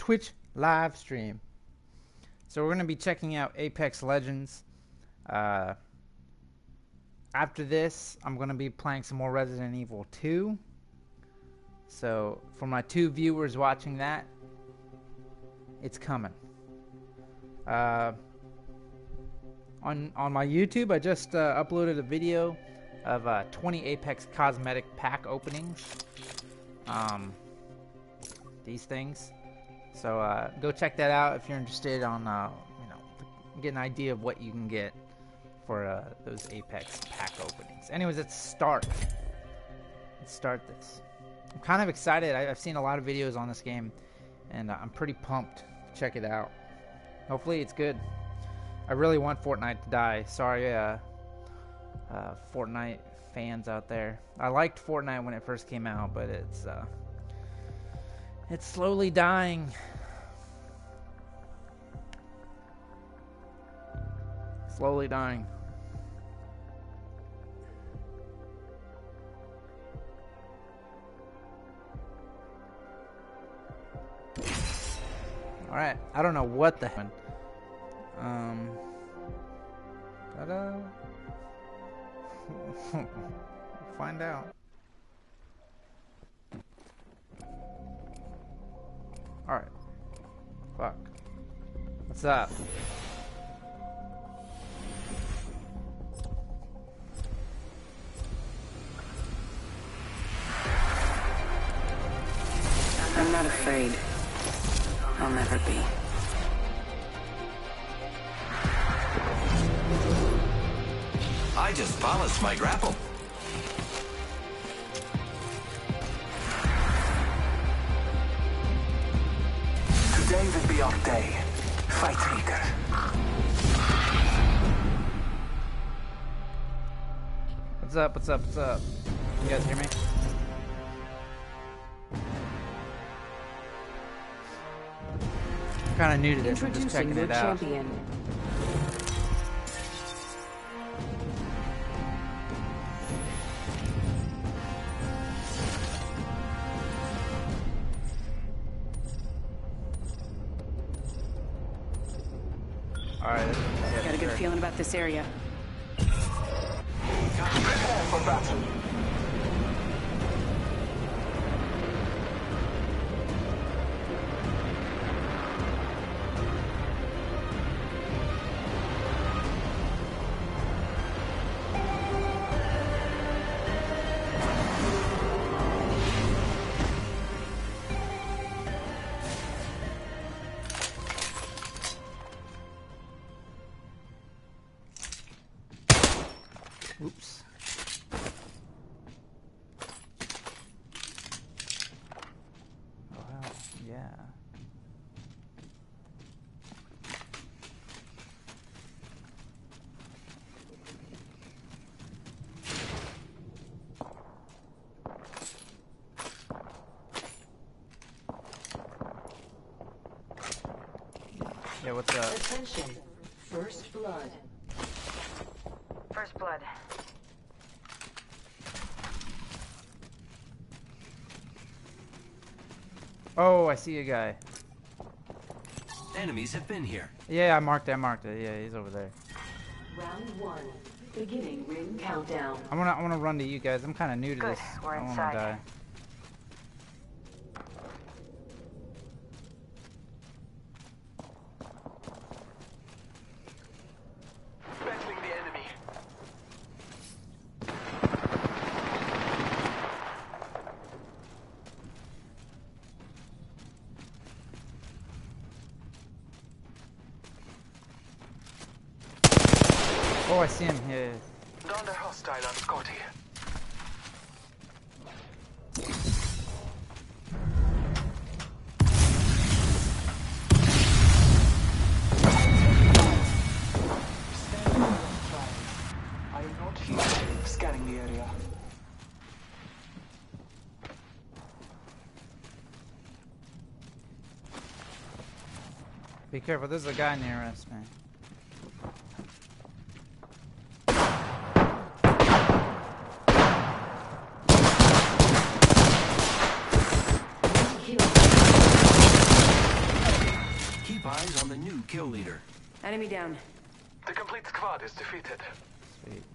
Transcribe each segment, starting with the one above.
Twitch live stream. So we're going to be checking out Apex Legends. After this, I'm going to be playing some more Resident Evil 2. So for my 2 viewers watching that, it's coming. On my YouTube, I just uploaded a video of 20 Apex cosmetic pack openings. These things. So go check that out if you're interested on get an idea of what you can get for those Apex pack openings. Anyways, let's start. Let's start this. I'm kind of excited. I've seen a lot of videos on this game, and I'm pretty pumped to check it out. Hopefully it's good. I really want Fortnite to die. Sorry, Fortnite fans out there. I liked Fortnite when it first came out, but it's slowly dying. Slowly dying. Alright, I don't know what the hell. Find out. Alright. Fuck. What's up? I'm not afraid. I'll never be. I just balanced my grapple. Today will be our day. Fight Reaker. What's up? What's up? What's up? You guys hear me? I'm kind of new to this. I'm just checking it out. Champion. Alright. Got a good feeling about this area. Prepare for battle. Oops. Oh, well, yeah. Yeah, what's up? Attention. First blood. First blood. Oh, I see a guy. Enemies have been here. Yeah, I marked it. Yeah, he's over there. Round 1. Beginning ring countdown. I wanna run to you guys. I'm kind of new to Good, this. we're I don't inside. wanna die. Battling the enemy. Oh, I see him. Yeah. Down the hostile on Scotty. I am not here. Scanning the area. Be careful. There's a guy near us, man. eyes on the new kill leader. Enemy down. The complete squad is defeated. Sweet.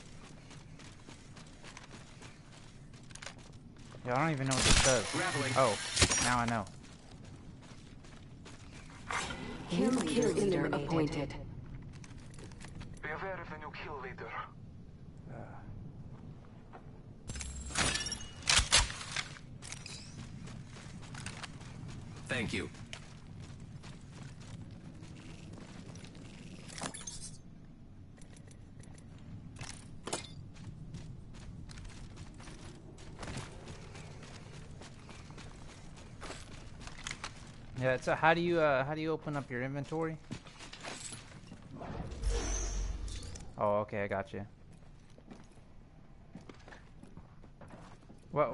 Yeah, I don't even know what this does. Grappling. Oh, now I know. Kill leader appointed. Be aware of the new kill leader. Thank you. Yeah, so how do you open up your inventory? Oh, okay, I got you. What?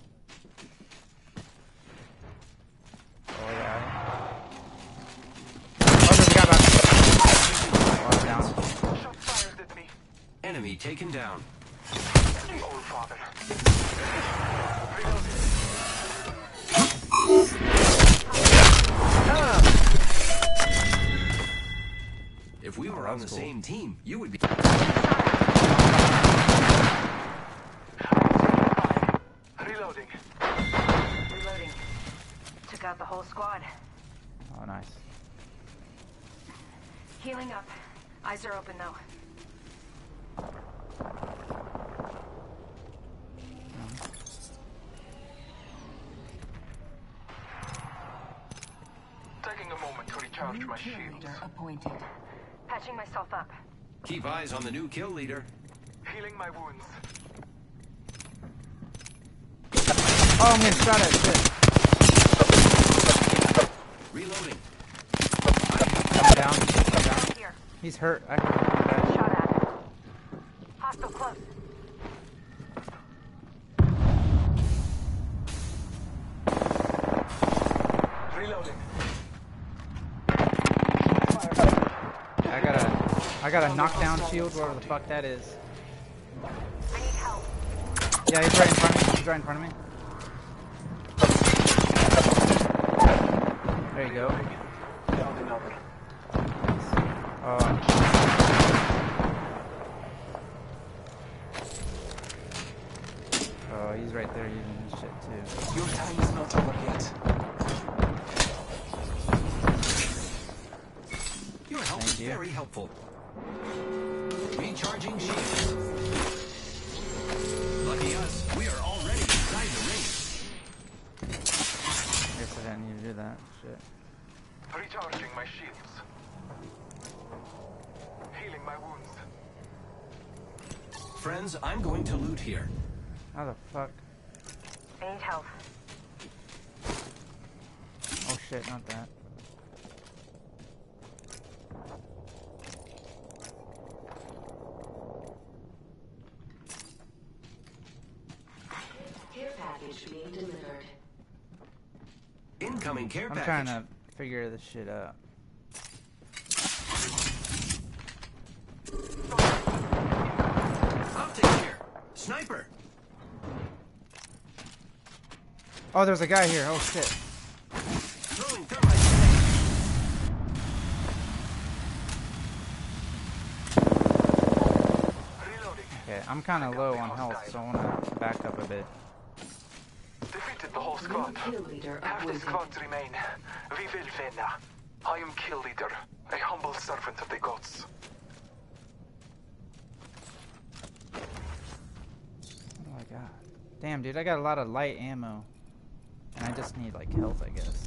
Oh yeah. Oh, there's a guy back. Oh, I'm down. Shot fired at me. Enemy taken down. Oh, father. If we were on the same team, you would be. Reloading. Reloading. Took out the whole squad. Oh, nice. Healing up. Eyes are open though. Taking a moment to recharge my shields. Appointed. Patching myself up. Keep eyes on the new kill leader. Healing my wounds. Oh, I'm getting shot at. Shit. Reloading. I'm down. I'm down. Here. He's hurt. I can come back. Shot at. Hostile close. Reloading. I got a knockdown shield, whatever the fuck that is. I need help. Yeah, he's right in front of me. He's right in front of me. There you go. Down another. Oh, he's right there using his shit too. Your time is not over yet. Your help Thank is you. very helpful. Recharging shields. Lucky us, we are already inside the ring. Guess I didn't need to do that. Shit. Recharging my shields. Healing my wounds. Friends, I'm going to loot here. How the fuck? I need help. Oh shit, not that. Care package being delivered. Incoming care I'm package. trying to figure this shit out. Optic here. Sniper. Oh, there's a guy here. Oh shit. Throwing thermite. Reloading. Okay, I'm kind of low on health, so I want to back up a bit. Defeated the whole squad. Kill leader Half the appointed. squads remain. We will win. I am kill leader, a humble servant of the gods. Oh my god. Damn, dude, I got a lot of light ammo. And I just need, like, health, I guess.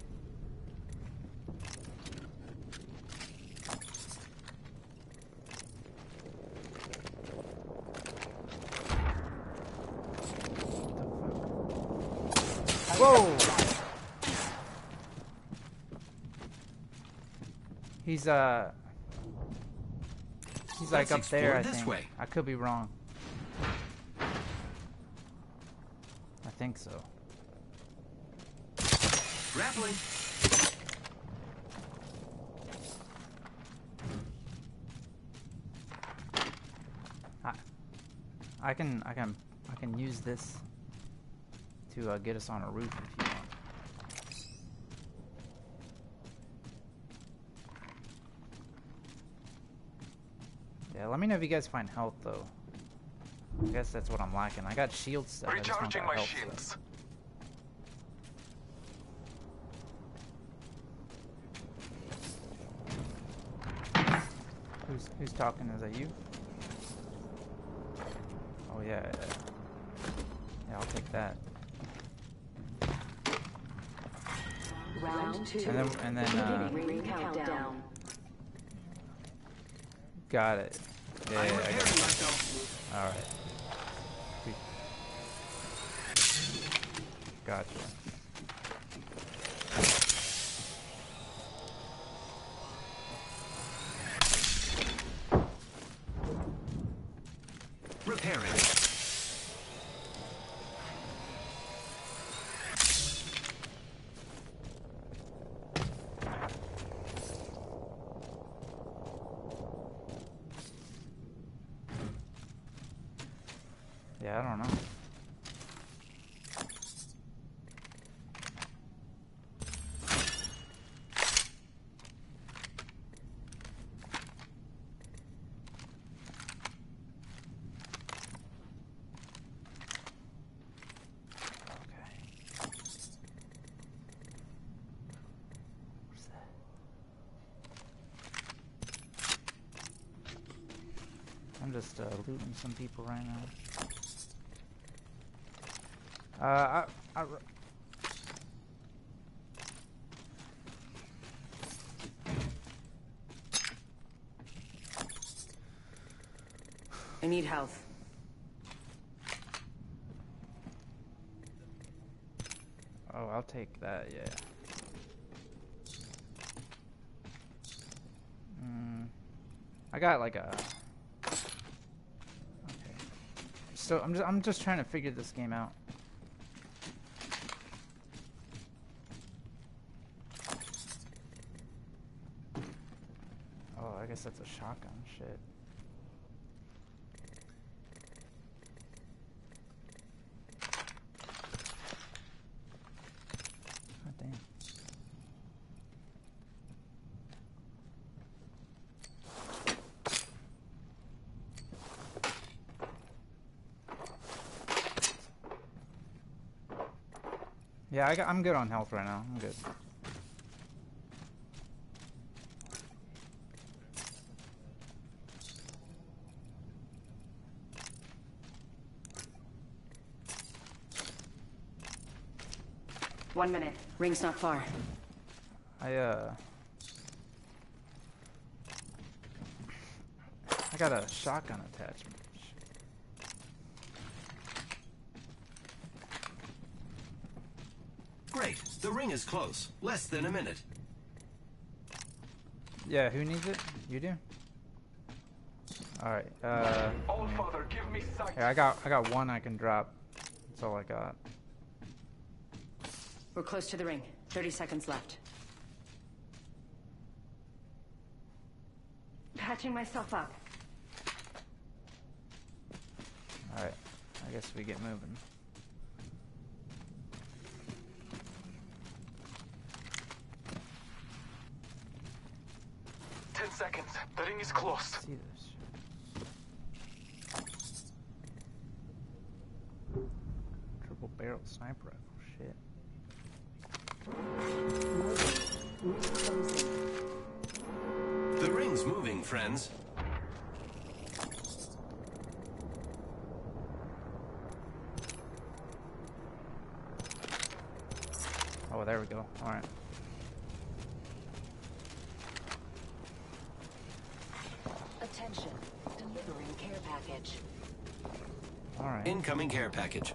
Whoa! He's like Let's up there, I explore this think. way. I could be wrong. I think so. Grappling. I can use this to get us on a roof if you want. Yeah, let me know if you guys find health though. I guess that's what I'm lacking. I got shield stuff. I just don't Recharging got my health shields. stuff. Who's talking? Is that you? Oh yeah, yeah. Yeah, I'll take that. Round 2. And then Ring countdown. got it. Yeah, I'm yeah, I got repairing it. myself. All right. Gotcha. Repairing. Yeah, I don't know. I'm just looting some people right now. I need health. Oh, I'll take that, yeah. I got like a... Okay. So I'm just trying to figure this game out. Oh, I guess that's a shotgun shit. God damn. Yeah, I'm good on health right now. I'm good. One minute. Ring's not far. I got a shotgun attachment. Great. The ring is close. Less than a minute. Yeah, who needs it? You do? Alright, All Father, give me sight. yeah, I got one I can drop. That's all I got. We're close to the ring. 30 seconds left. Patching myself up. Alright, I guess we get moving. Seconds. The ring is close. See this shit. Triple barrel sniper rifle, shit. The ring's moving, friends. Oh, there we go. Alright. Attention. Delivering care package. Alright. Incoming care package.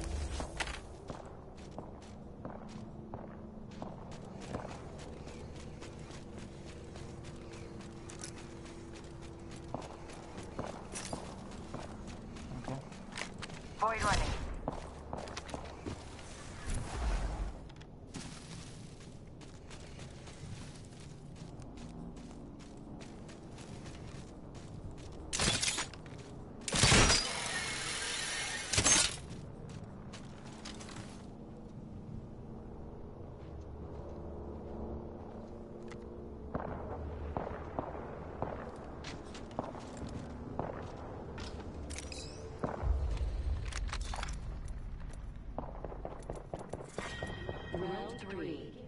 Okay. Void running.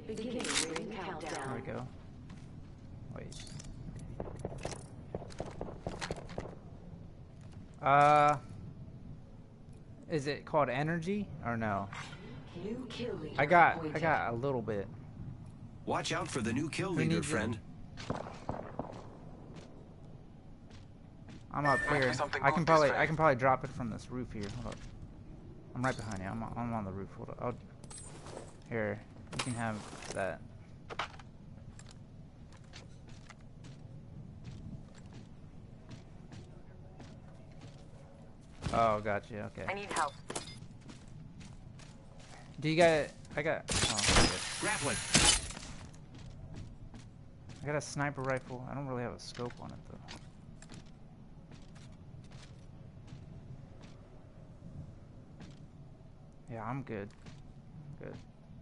Beginning ring There countdown. we go. Wait. Is it called energy or no? New kill leader I got appointed. a little bit. Watch out for the new kill Who leader, needs it? friend. I'm up Might be here. something I can good this probably way. I can probably drop it from this roof here. Hold up. I'm right behind you. I'm on the roof. Hold up. Here, you can have that. Oh, gotcha. Okay. I need help. Do you got? I got. Oh, shit. Grappling. I got a sniper rifle. I don't really have a scope on it though. Yeah, I'm good. Good.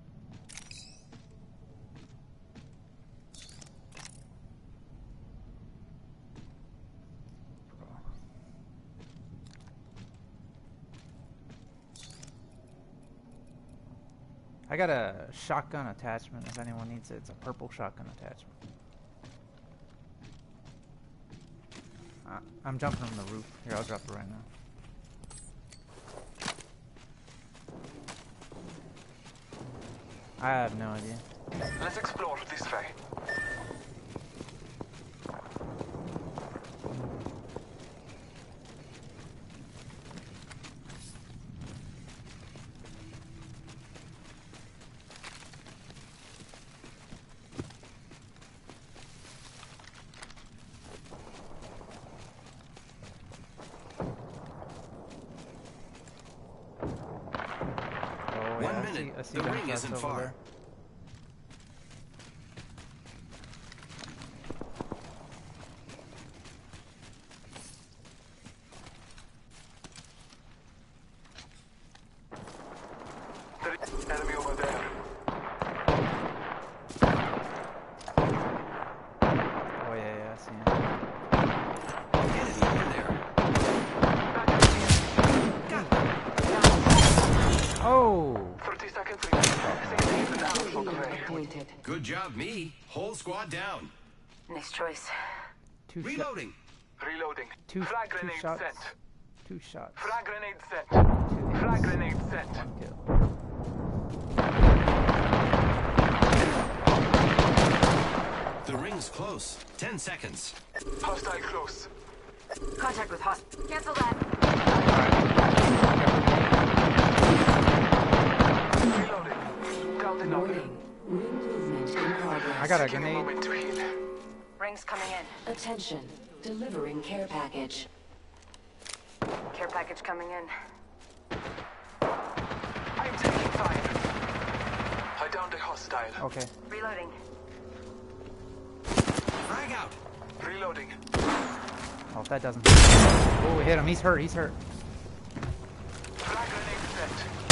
I got a shotgun attachment if anyone needs it. It's a purple shotgun attachment. I'm jumping from the roof. Here, I'll drop it right now. I have no idea. Let's explore this way. Oh, One yeah, minute. I see The ring gunshots isn't over far. there. There is enemy over there. Oh yeah, I see him. Enemy in there. Oh! 30 seconds remaining. 16 hours Kill on the leader way. appointed. Good job, me. Whole squad down. Nice choice. Two shots. Reloading. Reloading. Two Frag grenade shots. sent. 2 shots. Frag grenade sent. 2 Frag hits. grenade sent. 1 kill. The ring's close. 10 seconds. Hostile close. Contact with host. Cancel that. Reloading. Down enough. Warning. Ring movement in progress. I got a Taking a grenade. moment to heal. Rings coming in. Attention. Delivering care package. Care package coming in. I'm taking fire. I downed a hostile. Okay. Reloading. Frag out. Reloading. Oh, if that doesn't. Oh, we hit him. He's hurt. He's hurt. Frag grenade sent.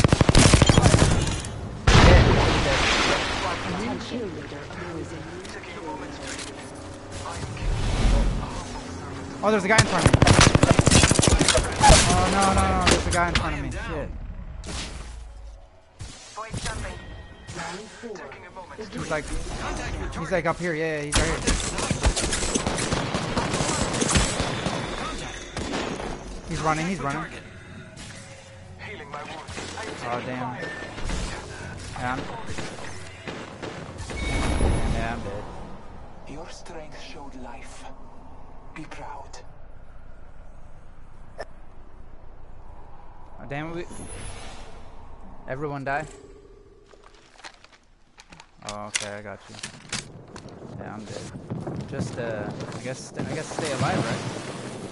Ring kill leader appointed. Taking a moment to heal. I am Oh, there's a guy in front of me. Oh no, there's a guy in front of me. Shit. Void jumping. Round 4. taking a moment. He's like up here. Yeah, he's right here. He's running. He's running. Healing my wounds. Oh damn. Yeah, I'm dead. Your strength showed life. Be proud. Oh, damn it. Everyone die? Oh, okay, I got you. Yeah, I'm dead. Just, I guess stay alive, right?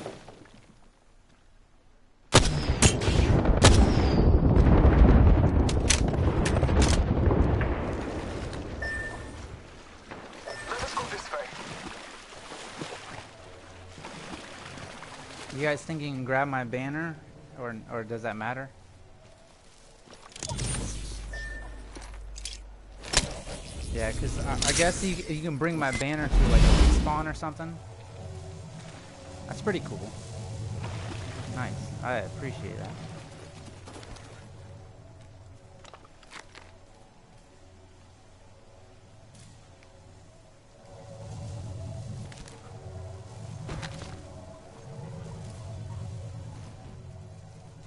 Let us go this way. You guys think you can grab my banner, or does that matter? Yeah, cause I guess you can bring my banner to like a respawn or something. That's pretty cool. Nice, I appreciate that.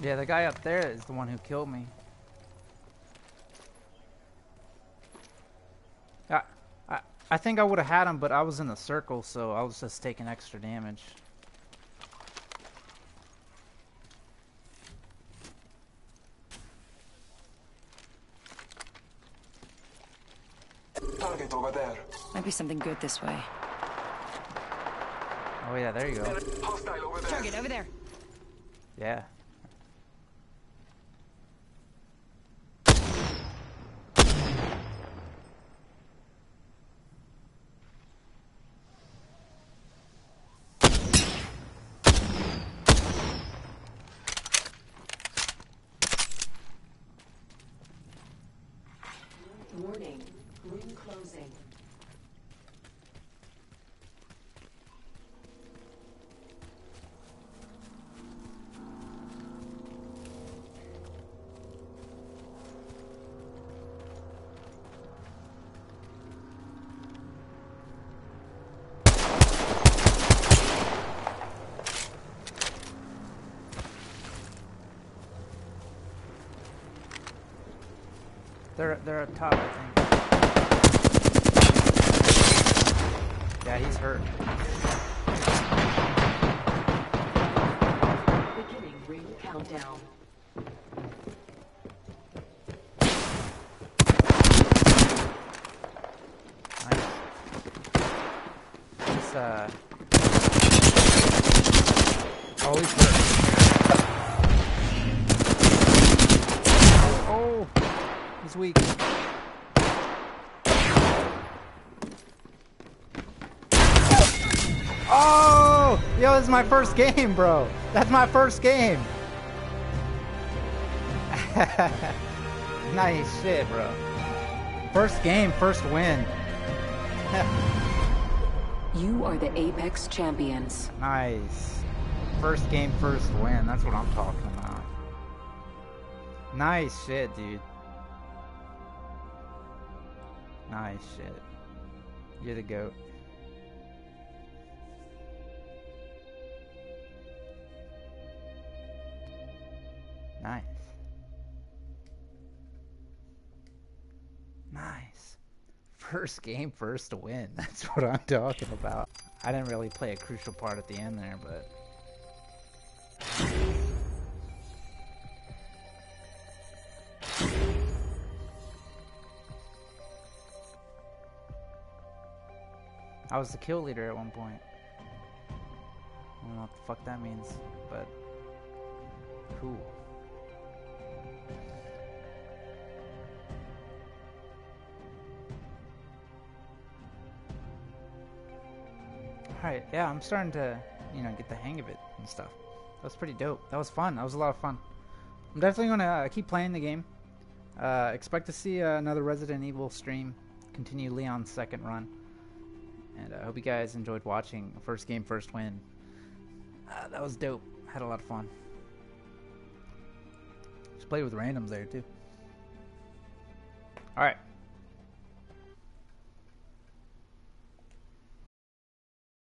Yeah, the guy up there is the one who killed me. I think I would have had him, but I was in the circle, so I was just taking extra damage. Target over there. Might be something good this way. Oh yeah, there you go. Hostile over there. Target over there. Yeah. Warning. Ring closing. They're up top, I think. Yeah, he's hurt. Beginning ring countdown. Nice. He's oh, he's hurt. Oh, he's weak. Oh, yo, this is my first game, bro. That's my first game. Nice shit, bro. First game, first win. You are the Apex champions. Nice. First game, first win. That's what I'm talking about. Nice shit, dude. Nice shit. You're the GOAT. Nice. Nice. First game, first win. That's what I'm talking about. I didn't really play a crucial part at the end there, but... I was the kill leader at one point. I don't know what the fuck that means, but... Cool. Alright, yeah, I'm starting to, you know, get the hang of it and stuff. That was pretty dope. That was fun. That was a lot of fun. I'm definitely going to keep playing the game. Expect to see another Resident Evil stream. Continue Leon's second run. And I hope you guys enjoyed watching. First game, first win. That was dope. Had a lot of fun. Just played with randoms there, too. Alright.